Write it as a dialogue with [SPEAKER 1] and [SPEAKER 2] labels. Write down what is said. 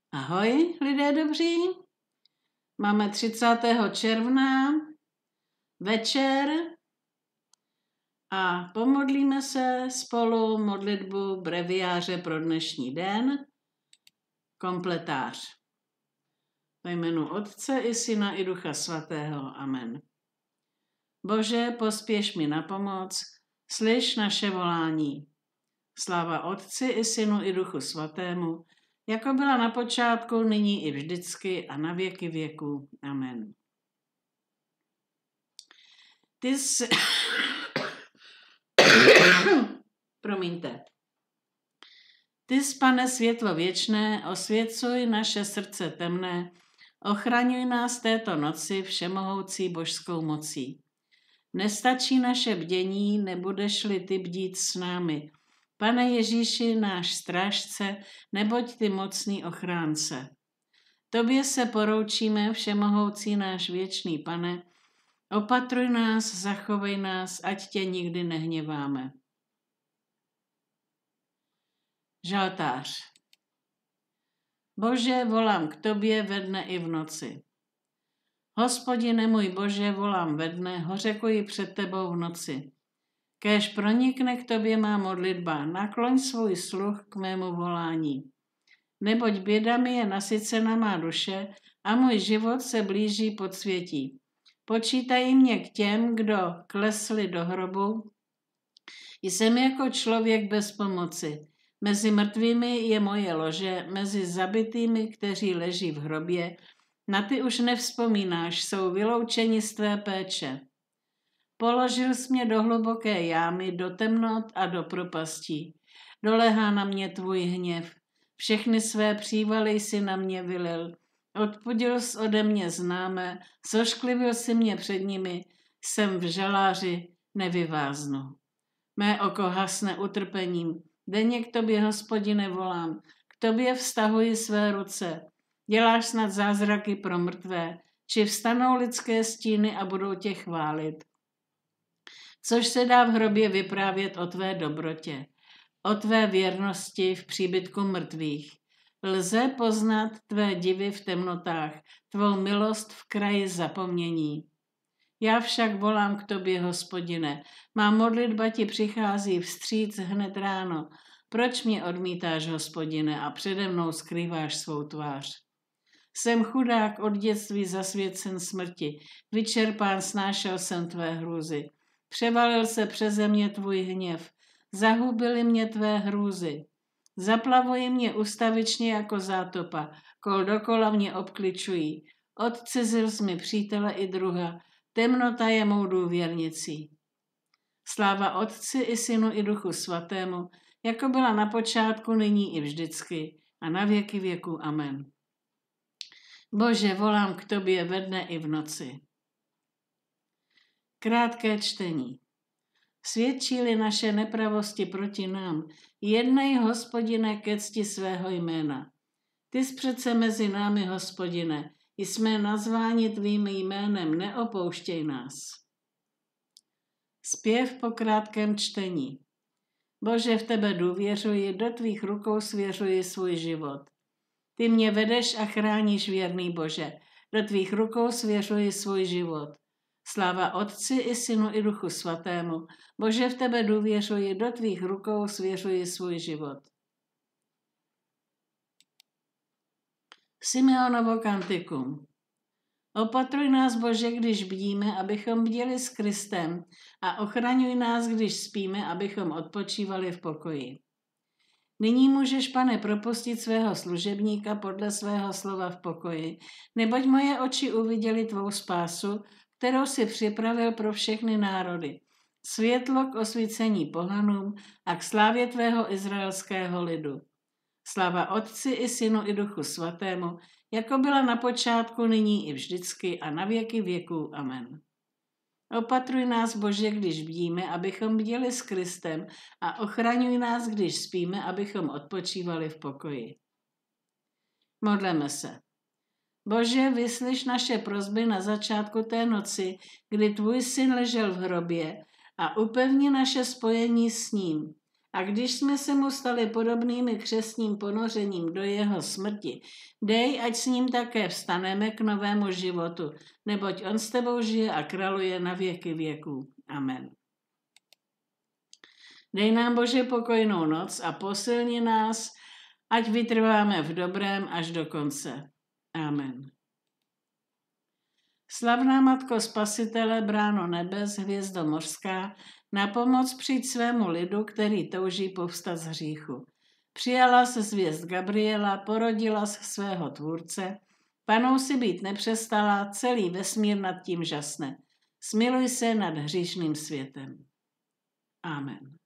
[SPEAKER 1] Ahoj, lidé dobří. Máme 30. června, večer a pomodlíme se spolu modlitbu breviáře pro dnešní den, kompletář. Ve jménu Otce i Syna i Ducha Svatého. Amen. Bože, pospěš mi na pomoc, slyš naše volání. Sláva Otci i Synu i Duchu Svatému, jako byla na počátku, nyní i vždycky a na věky věků. Amen. Ty, Pane, světlo věčné, osvěcuj naše srdce temné, ochraňuj nás této noci všemohoucí božskou mocí. Nestačí naše bdění, nebudeš-li ty bdít s námi. Pane Ježíši, náš strážce, neboť ty mocný ochránce. Tobě se poroučíme, všemohoucí náš věčný Pane, opatruj nás, zachovej nás, ať tě nikdy nehněváme. Žaltář. Bože, volám k tobě ve dne i v noci. Hospodine můj Bože, volám ve dne, hořekuji před tebou v noci. Kéž pronikne k tobě má modlitba, nakloň svůj sluch k mému volání. Neboť bědami je nasycena má duše a můj život se blíží podsvětí. Počítají mě k těm, kdo klesli do hrobu. Jsem jako člověk bez pomoci. Mezi mrtvými je moje lože, mezi zabitými, kteří leží v hrobě. Na ty už nevzpomínáš, jsou vyloučeni z tvé péče. Položil jsi mě do hluboké jámy, do temnot a do propastí. Dolehá na mě tvůj hněv. Všechny své přívaly jsi na mě vylil. Odpudil jsi ode mě známé, zošklivil si mě před nimi, jsem v žaláři, nevyváznu. Mé oko hasne utrpením, denně k tobě, Hospodine, volám, k tobě vztahuji své ruce. Děláš snad zázraky pro mrtvé, či vstanou lidské stíny a budou tě chválit. Což se dá v hrobě vyprávět o tvé dobrotě, o tvé věrnosti v příbytku mrtvých. Lze poznat tvé divy v temnotách, tvou milost v kraji zapomnění. Já však volám k tobě, Hospodine, má modlitba ti přichází vstříc hned ráno. Proč mě odmítáš, Hospodine, a přede mnou skrýváš svou tvář? Jsem chudák od dětství zasvěcen smrti, vyčerpán snášel jsem tvé hrůzy. Převalil se přeze mě tvůj hněv, zahubily mě tvé hrůzy. Zaplavují mě ustavičně jako zátopa, kol dokola mě obkličují. Odcizil jsi mi přítele i druha, temnota je mou důvěrnicí. Sláva Otci i Synu i Duchu Svatému, jako byla na počátku, nyní i vždycky a na věky věků. Amen. Bože, volám k tobě ve dne i v noci. Krátké čtení. Svědčí-li naše nepravosti proti nám, jednej, Hospodine, ke cti svého jména. Ty jsi přece mezi námi, Hospodine, jsme nazváni tvým jménem, neopouštěj nás. Zpěv po krátkém čtení. Bože, v tebe důvěřuji, do tvých rukou svěřuji svůj život. Ty mě vedeš a chráníš, věrný Bože, do tvých rukou svěřuji svůj život. Sláva Otci i Synu i Duchu Svatému, Bože, v tebe důvěřuji, do tvých rukou svěřuji svůj život. Simeonovo kantikum. Opatruj nás, Bože, když bdíme, abychom bděli s Kristem, a ochraňuj nás, když spíme, abychom odpočívali v pokoji. Nyní můžeš, Pane, propustit svého služebníka podle svého slova v pokoji, neboť moje oči uviděly tvou spásu, kterou si připravil pro všechny národy. Světlo k osvícení pohanům a k slávě tvého izraelského lidu. Sláva Otci i Synu i Duchu Svatému, jako byla na počátku, nyní i vždycky a na věky věků. Amen. Opatruj nás, Bože, když bdíme, abychom bděli s Kristem, a ochraňuj nás, když spíme, abychom odpočívali v pokoji. Modleme se. Bože, vyslyš naše prosby na začátku té noci, kdy tvůj syn ležel v hrobě, a upevni naše spojení s ním. A když jsme se mu stali podobnými křestním ponořením do jeho smrti, dej, ať s ním také vstaneme k novému životu, neboť on s tebou žije a králuje na věky věků. Amen. Dej nám, Bože, pokojnou noc a posilni nás, ať vytrváme v dobrém až do konce. Amen. Slavná Matko Spasitele, bráno nebes, hvězdo mořská, na pomoc přijď svému lidu, který touží povstat z hříchu. Přijala se zvěst Gabriela, porodila z svého tvůrce, panou si být nepřestala, celý vesmír nad tím žasne. Smiluj se nad hříšným světem. Amen.